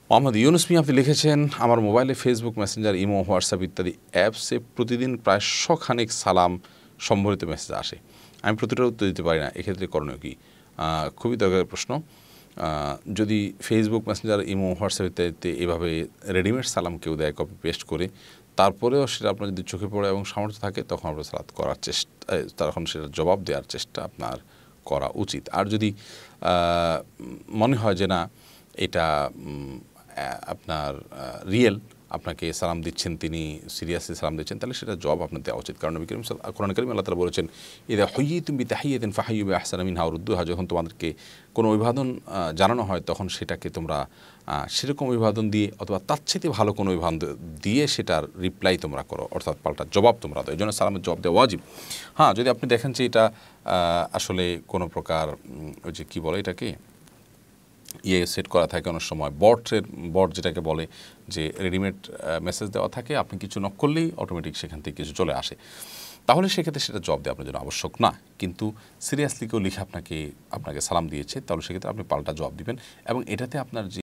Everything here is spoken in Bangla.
মোহাম্মদ ইউনুস মিয়া আপনি লিখেছেন, আমার মোবাইলে ফেসবুক, মেসেঞ্জার, ইমো, হোয়াটসঅ্যাপ ইত্যাদি অ্যাপসে প্রতিদিন প্রায় 100 খানেক সালাম সম্বলিত মেসেজ আসে। আমি প্রতিটার উত্তর দিতে পারি না, এক্ষেত্রে করণীয় কী? খুবই দরকারি প্রশ্ন। যদি ফেসবুক, মেসেঞ্জার, ইমো, হোয়াটসঅ্যাপ ইত্যাদিতে এভাবে রেডিমেড সালাম কেউ দেয় কপি পেস্ট করে, তারপরেও সেটা আপনার যদি চোখে পড়ে এবং সামর্থ্য থাকে, তখন আপনার সালাত করার চেষ্টা, তখন সেটার জবাব দেওয়ার চেষ্টা আপনার করা উচিত। আর যদি মনে হয় যে না এটা আপনার রিয়েল, আপনাকে সালাম দিচ্ছেন, তিনি সিরিয়াসলি সালাম দিচ্ছেন, তাহলে সেটা জবাব আপনার দেওয়া উচিত। কারণ নবী করিম কোরআন কারিমে আল্লাহ তাআলা বলেছেন, ইযা হুয়্যিতুম বিতাহিয়্যাতিন ফাহাইয়্যু বিআহসানা মিনহা আও রুদ্দুহা। যখন তোমাদেরকে কোনো অভিবাদন জানানো হয়, তখন সেটাকে তোমরা সেরকম অভিবাদন দিয়ে অথবা তার চাইতে ভালো কোনো অভিবাদন দিয়ে সেটার রিপ্লাই তোমরা করো, অর্থাৎ পাল্টা জবাব তোমরা দাও। এই জন্য সালামের জবাব দেওয়া ওয়াজিব। হ্যাঁ, যদি আপনি দেখেন যে এটা আসলে কোনো প্রকার ওই যে কী বলে এটাকে সেট করা থাকে, অনেক সময় বট যেটাকে বলে যে রেডিমেড মেসেজ দেওয়া থাকে, আপনি কিছু নক করলেই অটোমেটিক সেখান থেকে কিছু চলে আসে, তাহলে সেক্ষেত্রে সেটা জবাব দেওয়া আপনার জন্য আবশ্যক না। কিন্তু সিরিয়াসলি কেউ লিখে আপনাকে সালাম দিয়েছে, তাহলে সেক্ষেত্রে আপনি পাল্টা জবাব দিবেন এবং এটাতে আপনার যে